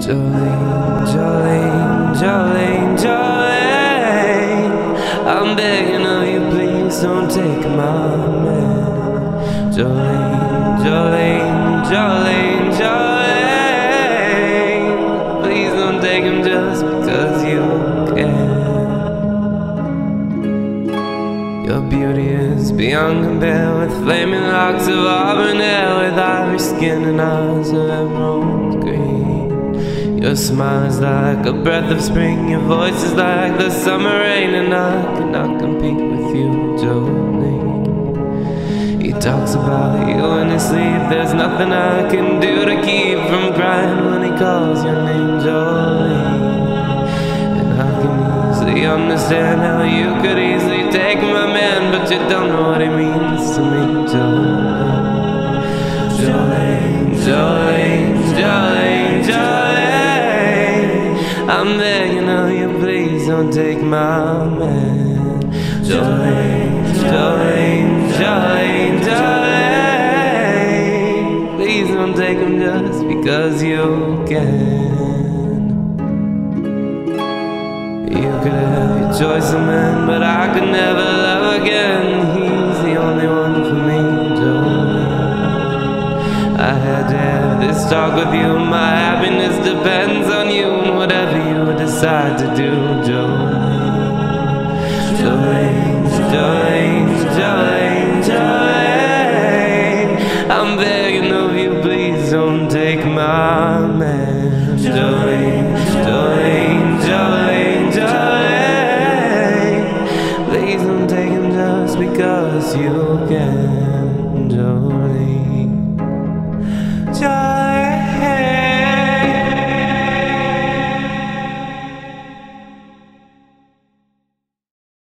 Jolene, Jolene, Jolene, Jolene, I'm begging of you, please don't take my man. Jolene, Jolene, Jolene, Jolene, please don't take him just because you can. Your beauty is beyond compare, with flaming locks of auburn hair, with ivory skin and eyes of emerald green. Your smile is like a breath of spring, your voice is like the summer rain, and I cannot compete with you, Jolene. He talks about you in his sleep, there's nothing I can do to keep from crying when he calls your name, Jolene. And I can easily understand how you could easily take my man, but you don't know what he means to me, Jolene. Jolene, Jolene, Jolene, Jolene, I'm begging of you, please don't take my man. Jolene, Jolene, Jolene, Jolene, please don't take him just because you can. You could have your choice of men, but I could never love again. He's the only one for me, Jolene. I had to have this talk with you, my happiness depends on you, and whatever you decide to do, Jolene. Jolene, Jolene, Jolene, Jolene, I'm begging